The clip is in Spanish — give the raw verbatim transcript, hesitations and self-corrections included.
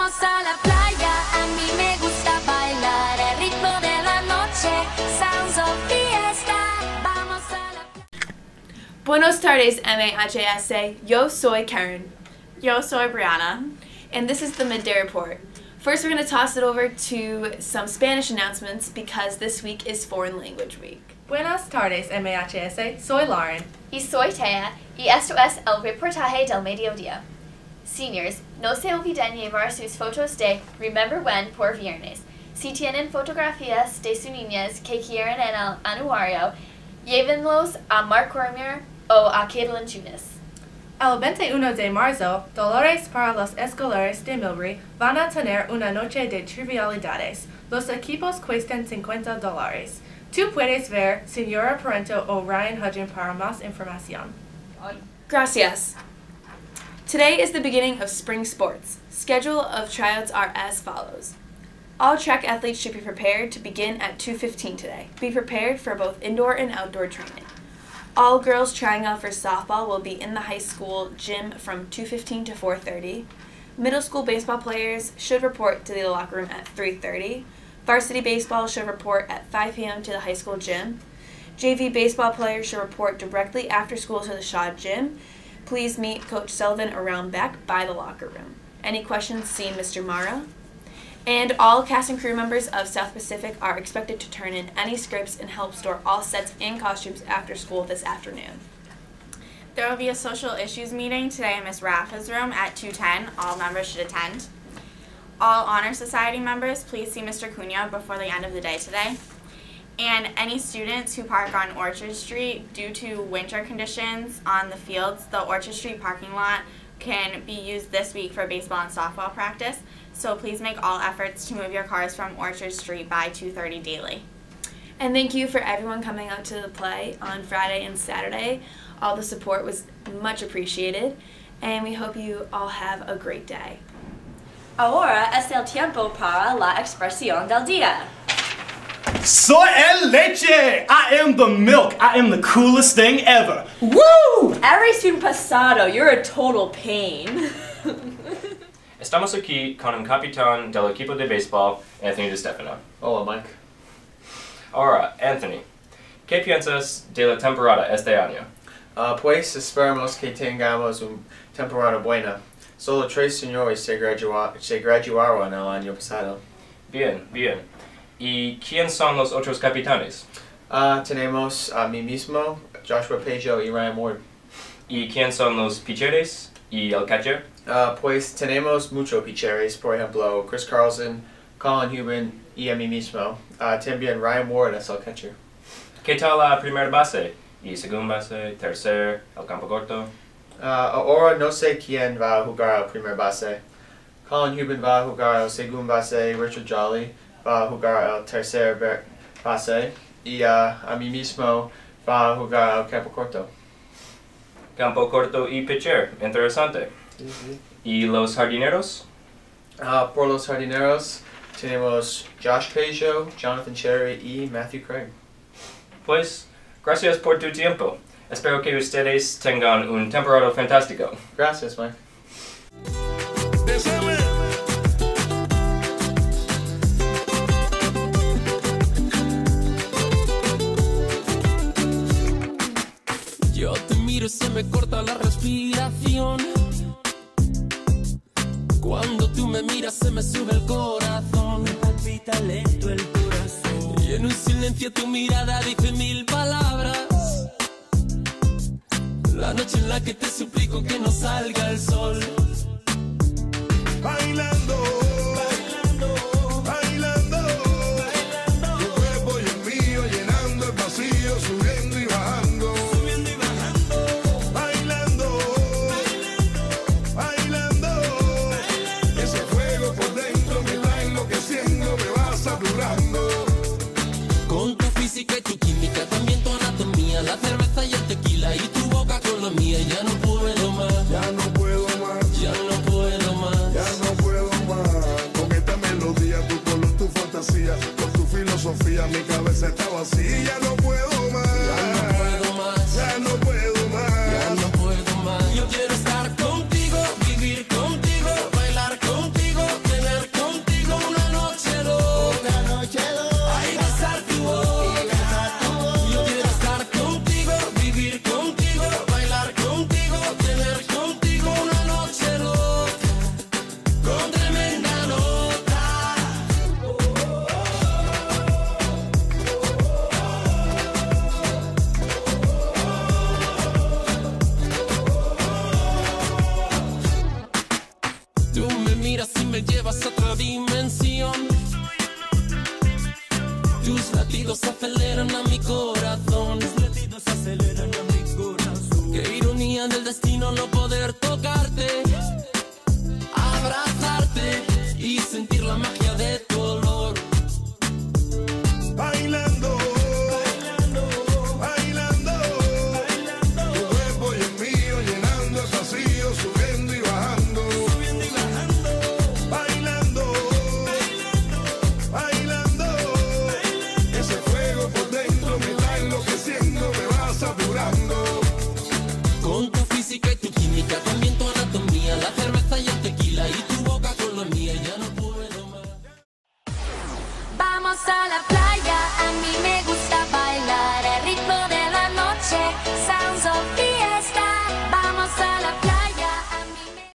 Vamos a la playa, a mí me gusta bailar el ritmo de la noche, sounds of fiesta. Vamos a la playa. Buenos tardes, M A H S A. Yo soy Karen. Yo soy Brianna. And this is the Midday Report. First, we're going to toss it over to some Spanish announcements because this week is Foreign Language Week. Buenas tardes, M A H S A. Soy Lauren. Y soy Tea, y esto es el reportaje del mediodía. Seniors, no se olviden llevar sus fotos de Remember When por viernes. Si tienen fotografías de sus niñas que quieren en el anuario, llévenlos a Mark Cormier o a Caitlin Tunis. El veintiuno de marzo, Dolores para los escolares de Millbury van a tener una noche de trivialidades. Los equipos cuestan cincuenta dólares. Tú puedes ver Señora Parento o Ryan Hudgen para más información. Gracias. Today is the beginning of spring sports. Schedule of tryouts are as follows. All track athletes should be prepared to begin at two fifteen today. Be prepared for both indoor and outdoor training. All girls trying out for softball will be in the high school gym from two fifteen to four thirty. Middle school baseball players should report to the locker room at three thirty. Varsity baseball should report at five p m to the high school gym. J V baseball players should report directly after school to the Shaw gym. Please meet Coach Sullivan around back by the locker room. Any questions, see Mister Mara. And all cast and crew members of South Pacific are expected to turn in any scripts and help store all sets and costumes after school this afternoon. There will be a social issues meeting today in Miss Rafa's room at two ten. All members should attend. All Honor Society members, please see Mister Cunha before the end of the day today. And any students who park on Orchard Street due to winter conditions on the fields, the Orchard Street parking lot can be used this week for baseball and softball practice. So please make all efforts to move your cars from Orchard Street by two thirty daily. And thank you for everyone coming out to the play on Friday and Saturday. All the support was much appreciated, and we hope you all have a great day. Ahora es el tiempo para la expresión del día. Soy el leche! I am the milk! I am the coolest thing ever! Woo! Eres un pasado. You're a total pain. Estamos aquí con un capitán del equipo de béisbol, Anthony DeStefano. Hola, Mike. Ahora, Anthony, ¿qué piensas de la temporada este año? Uh, pues esperamos que tengamos una temporada buena. Solo tres señores se, gradua se graduaron el año pasado. Bien, bien. ¿Y quién son los otros capitanes? Uh, tenemos a mí mismo, Joshua Pejo y Ryan Ward. ¿Y quién son los pitchers y el catcher? Uh, pues tenemos muchos pitchers, por ejemplo, Chris Carlson, Colin Huben y a mí mismo. Uh, también Ryan Ward es el catcher. ¿Qué tal la primera base? ¿Y segunda base, tercer, el campo corto? Uh, ahora no sé quién va a jugar el primer base. Colin Huben va a jugar el segundo base, Richard Jolly va a jugar el tercer base y uh, a mí mismo va a jugar el campo corto. Campo corto y pitcher, interesante. Sí, sí. ¿Y los jardineros? Uh, por los jardineros tenemos Josh Pejo, Jonathan Cherry y Matthew Craig. Pues, gracias por tu tiempo. Espero que ustedes tengan un temporada fantástico. Gracias, Mike. Yo te miro y se me corta la respiración. Cuando tú me miras se me sube el corazón. Me palpita lento el corazón. Y en un silencio tu mirada dice mil palabras. La noche en la que te suplico que no salga el sol. Bailando, bailando, bailando, bailando. Tu cuerpo y el mío llenando el vacío, subiendo y bajando, subiendo y bajando. Bailando, bailando, bailando, bailando. Ese fuego por dentro me va enloqueciendo, me va saturando. Con tu física y tu química, también tu anatomía, la cerveza y el tequila y tu boca con la mía, ya no puedo más, ya no puedo más, ya no puedo más, ya no puedo más. Con esta melodía, tu color, tu fantasía, con tu filosofía, mi cabeza está vacía, ya no puedo más, ya no puedo más, ya no puedo más, ya no puedo más. Yo quiero estar contigo, vivir contigo, bailar contigo, tener Tú me miras y me llevas a otra dimensión. Tus latidos aceleran a mi corazón. Tus latidos aceleran a mi corazón. Qué ironía del destino no poder tocar.